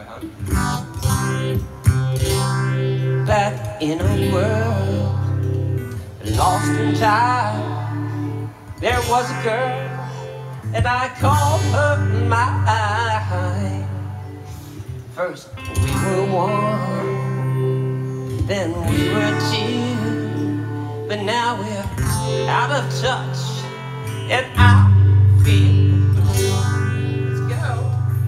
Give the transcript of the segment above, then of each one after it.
Back in a world lost in time, there was a girl, and I called her mine. First we were one, then we were two, but now we're out of touch, and I feel blue. Let's go.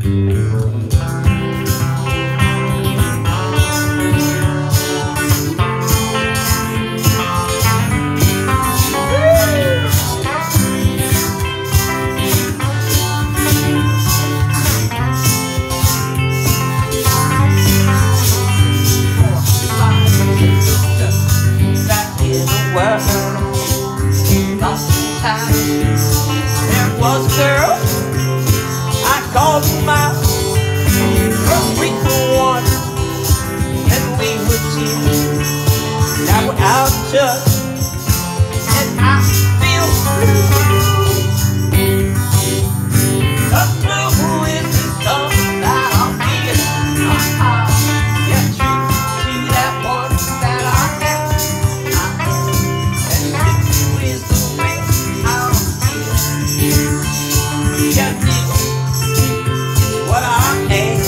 Lost in time, there was a girl, I called her mine. We were one, and we were two, now we're out of touch, and I feel blue. The blue is the song that I'm feeling. Yeah, true to that one that I am. What I am,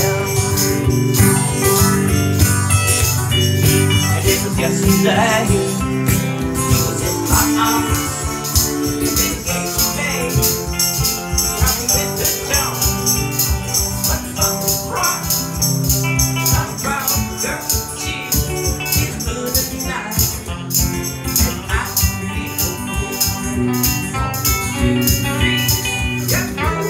and it was yesterday. He was in my arms, and then he gave me. How we went to town, but something's wrong. I'm proud girl, she's good tonight, and I feel good. 1, 2, 3, yeah.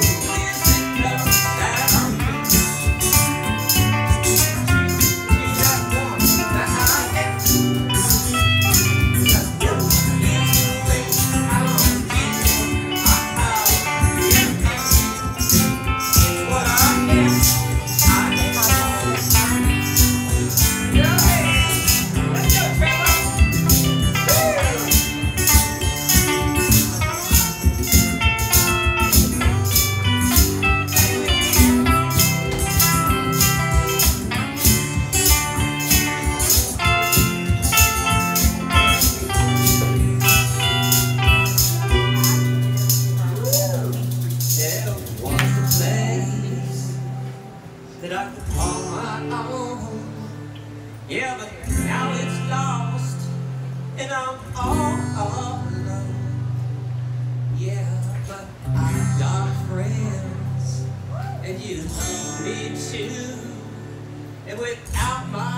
That I could call my own, yeah, but now it's lost, and I'm all alone. Yeah, but I've got friends, and you love me too, and without my